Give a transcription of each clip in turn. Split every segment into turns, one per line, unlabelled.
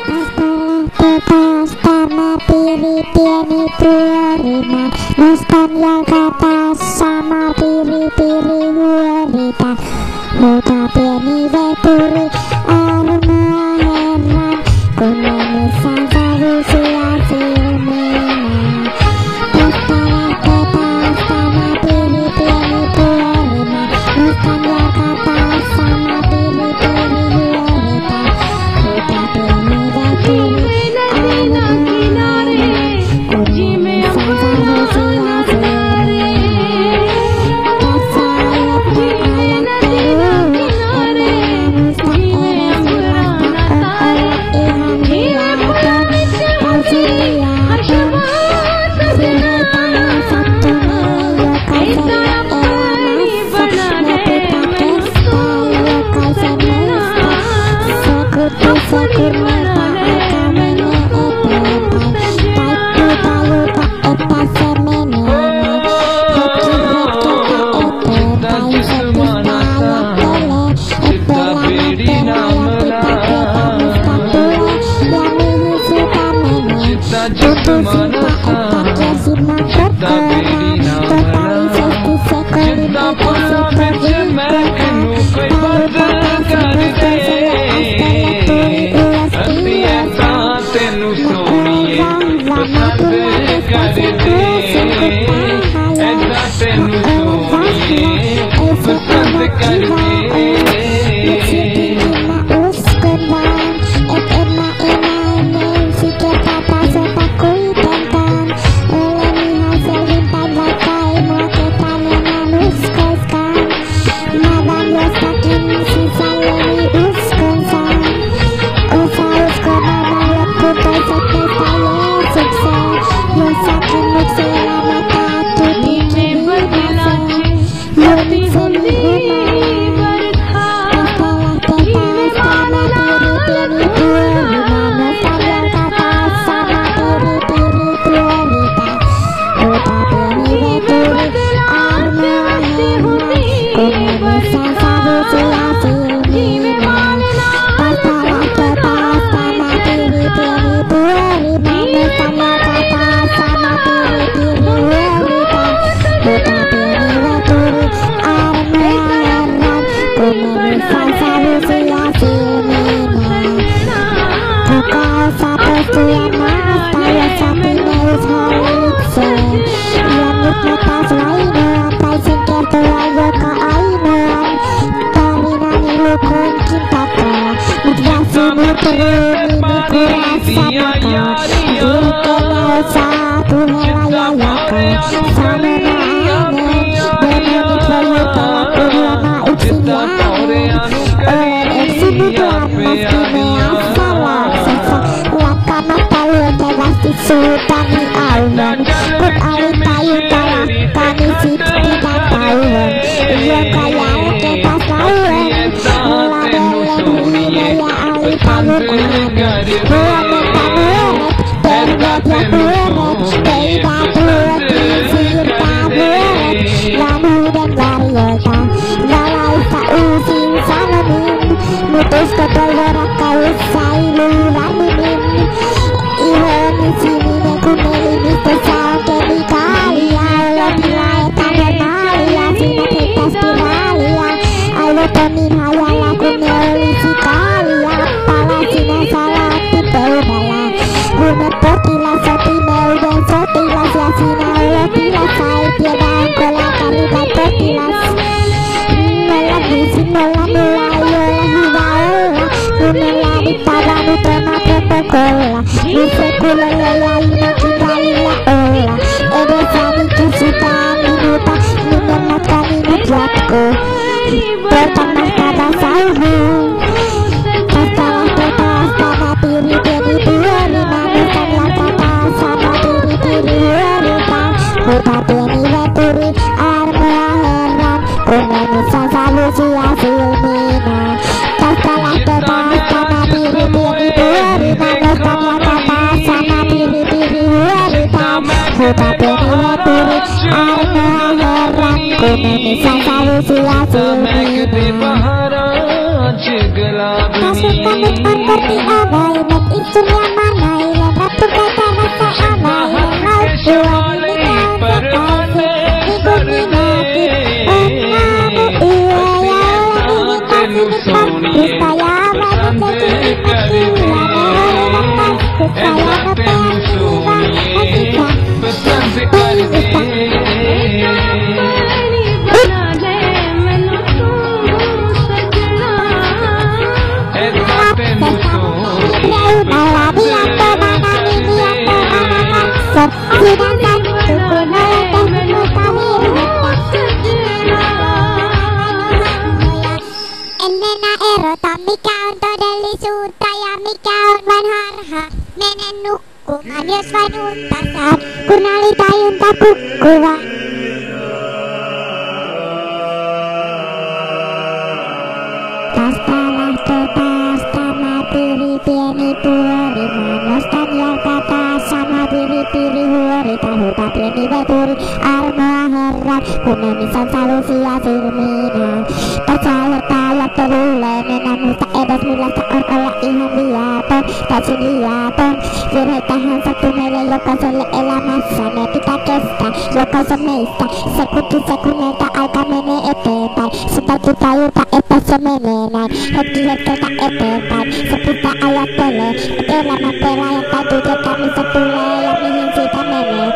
Karena piri tieni tuarina Mustan yang kata sama piri-piri huarita Huta pieni veturi arma heran Kunani sangka usia silmina Pastara tetas sama piri tieni tuarina Mustan yang kata sama piri-piri huarita Huta pieni veturi Sultani Alman Kut Ali tayu kalah kami situ tidak tahuan Iya kaya ketas lawan Mula belum ya Ali tayu kalah Buat taburet Terbat ya buret Tidak buret Disir taburet Lamu dan variota Lalai sausin salamin Mutus ketolorak kau sailu lamunin Di sini aku melini pesal kemikalia Lebih layak tanda malia Sinar hitas piralia Ayo pemin hayal aku melisi kalia Pala sinar salah tipe udala Guna potila soti dan sotilas ya sinar lotilas Saya tiada angkola karibat potilas Melam isi melam mulai yolah hibaola Guna lari tabanu tema protokola Nusekula lalai makin dalila ola Ede sani kesutaan minuta Menematkan ingat jatku Pertama kata sauhu Pastalah tetas tanah tiri jadi dua lima Nusan yang kata sama tiri-tiri huarita Huta tini veturi arma heran Kumenisa selalu sia-sia mina Pastalah tetas tanah tiri-tiri dua lima Nusan yang kata sama tiri-tiri huarita Huta tini veturi arma heran Kumenisa selalu sia-sia mina Pasukan untuk berdiamai, surya mana ilan ratu kata rasa ama ilan laut tuan ini kau sekasih ikut minati penamu iya ya Allah ini kasih kusaya madu kecil kecil kusaya ngepean siwang hatikan Enena erota mikä on todellisuutta ja mikä on vain harha. Mene nukkumaan, jos vain unta saat, kun alitajunta kukkuva. Tästä lähtö taas tämä piiri pieni puori. Mä nostan jalka taas sama piiri huori. Tahuta pieni veturi, armoa herran, kun emisan salusia silminään. Tässä ajattelulle mennä muista edes millaista on olla ihan viaton, täysin liaton. Virheitähän sattuu meille jokaiselle elämässä, ne pitää kestää jokaisen meistä. Sekunnilta aika menee eteenpäin, sun täytyy tajuta, että se menee näin. Hetki hetkeltä eteenpäin, se pitää ajattelee, et elämän pelaajan täytyy tietää mistä tulee ja mihin siitä menee.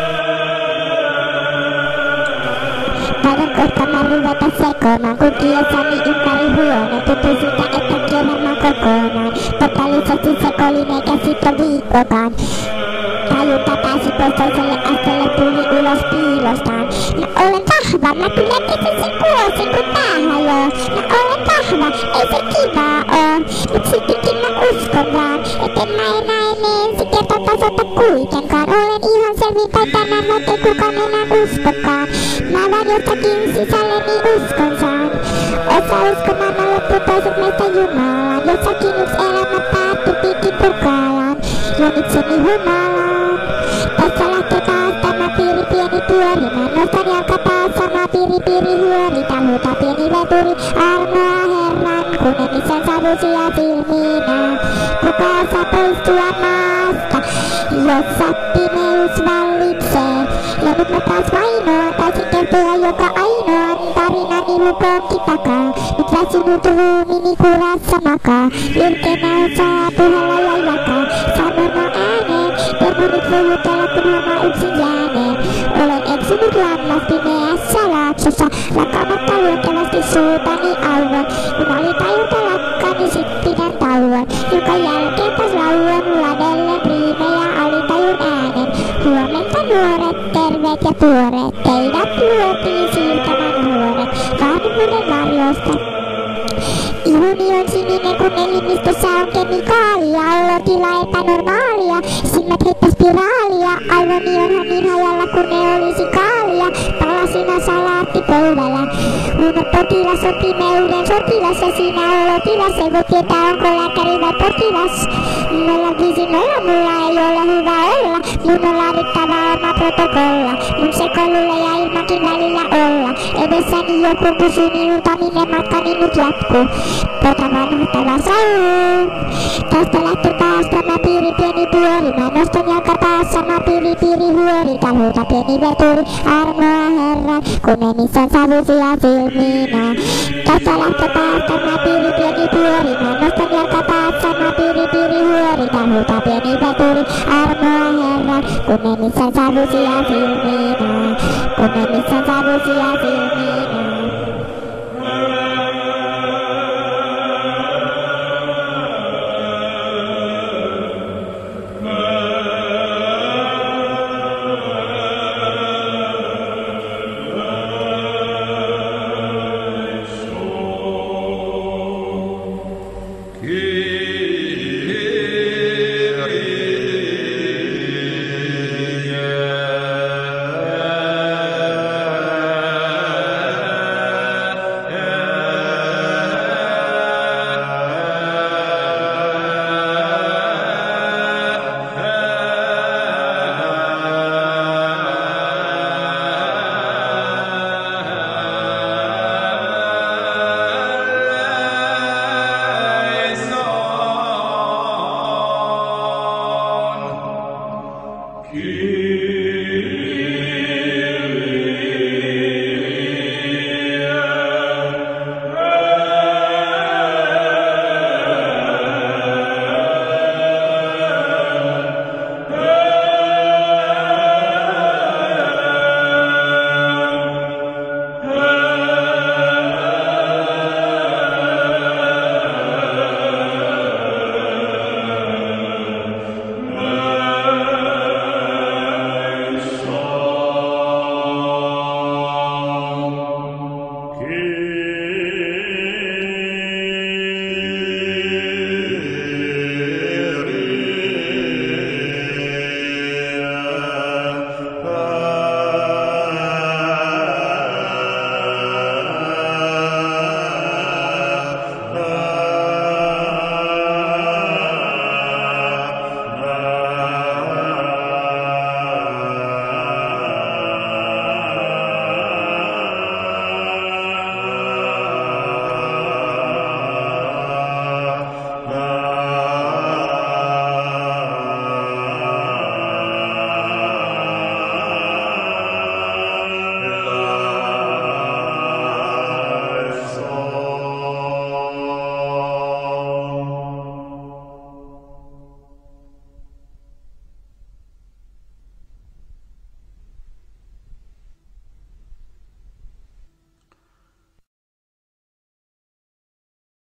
Taidan kohta mä ruveta sekoamaan, kun kiesani ympäri huoneen. Tuntuu siltä, että kierrän kokonaan. Totaalisesti sekoilin eikä sit oo viikkokaan. Tajunta pääsi pois toiselle asteelle, tuli ulos piilostaan. Mä olen vahva, mä kyllä tekin sen kuosin kun tää hajoo. Mä olen vahva, ei se kivaa oo. Mut siltikin mä uskon vaan, et en mä enää ensi kertaa tasota kuitenkaan. Olen ihan selvinpäin tänään, mut ei kukaan enää uskokaan. Mä vaan jostakin sisälleni uskon saan. Osa uskomaan mä loppu toiset meistä Jumalaan. Jossakin yks elämä päättyi piikki purkaalaan. Jonitseni humalaan. Tässä lähtee taas tämä piiri pieni pyöri. Mä nostan jalka taas sama piiri huori. Tahuta pieni veturi, armoa herran, kun emisen savusia silminään. Kuka osaa poistua maasta, jossa pimeys vallitsee. Ja nyt mä taas vainoan, taisin kertoa joka ainoan tarinani lukoonkin takaa. Nyt väsynyt ruumini kurassa makaa. Ylkeänä osaa puhella ja jakaa. Sanoma ääneen, termonit voi jutella kun huomaa yksin jääneen. Olen eksynyt lammas pimeässä laaksossa, lakkaamatta luontevasti suutani auon. Kun alitajunta lakkaa, niin sit pidän tauon, jonka jälkeen taas lauan ladelle riimejä alitajun äänen. Huomenta nuoret, terveet ja tuoreet, teidät luotiin siirtämään huoret vanhuuden varjosta. Ihoni on sininen kun elimistössä on kemikaalia, olotila epänormaalia, silmät heittää spiraalia, aivoni onhan niin hajalla kun ne olisi kaalia, palasina salaattipöydällä. Uno potilas on pimeyden sotilas ja siinä olotilas ei voi tietää onko lääkäri vai potilas. 050 mulla ei ole hyvä olla, mun on laadittava oma protokolla, mun sekoilulle ja ilmankin välillä olla. Edessäni joku kysyy minulta minne matkani nyt jatkuu. Tota vanhuttava sauu. Tästä lähtee taas tämä piiri pieni pyöri. Mä nostan jalka taas sama piiri huori. Tahuta pieni veturi, armoa herran, kun emissä savusia silminään. Tästä lähtee taas tämä piiri pieni pyöri. Mä nostan jalka taas sama piiri huori. Tahuta pieni veturi, armoa herran, kun emissä savusia silminään.